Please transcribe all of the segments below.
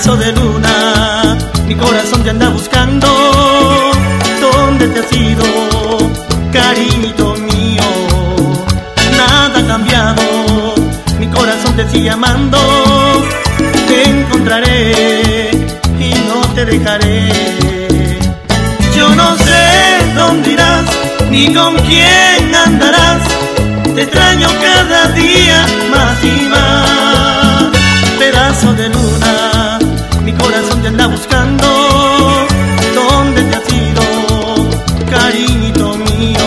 Pedazo de luna, mi corazón te anda buscando. ¿Dónde te has ido, cariñito mío? Nada ha cambiado, mi corazón te sigue amando. Te encontraré y no te dejaré. Yo no sé dónde irás, ni con quién andarás. Te extraño cada día más y más. Pedazo de luna, mi corazón te anda buscando. ¿Dónde te has ido, cariñito mío?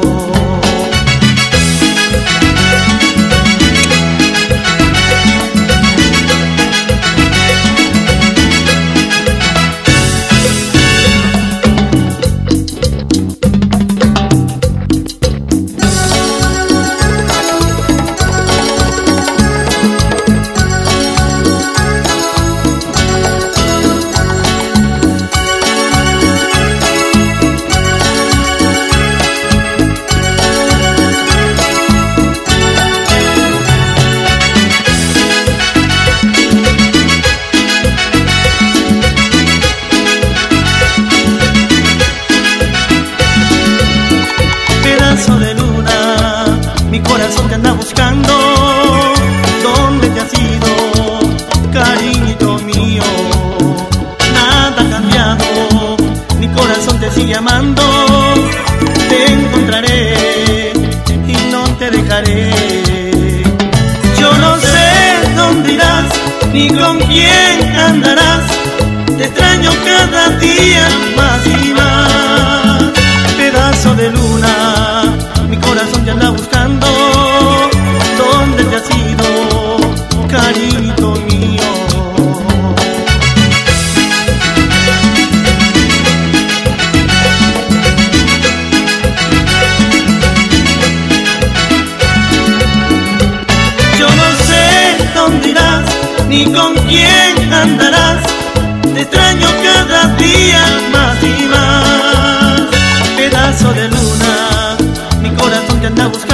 Pedazo de luna, mi corazón te anda buscando. ¿Dónde te has ido, cariñito mío? Nada ha cambiado, mi corazón te sigue amando. Te encontraré y no te dejaré. Yo no sé dónde irás, ni con quién andarás. Te extraño cada día más y más. Pedazo de luna, mi corazón te anda buscando. ¿Dónde te has ido, cariñito mío? Yo no sé dónde irás, ni con quién andarás. Te extraño cada día más y más. Pedazo de luna, mi corazón te anda buscando.